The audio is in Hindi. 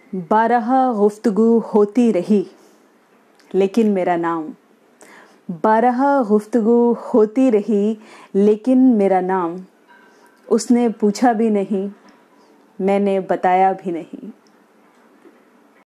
12 गुफ्तगू होती रही लेकिन मेरा नाम, 12 गुफ्तगू होती रही लेकिन मेरा नाम उसने पूछा भी नहीं, मैंने बताया भी नहीं।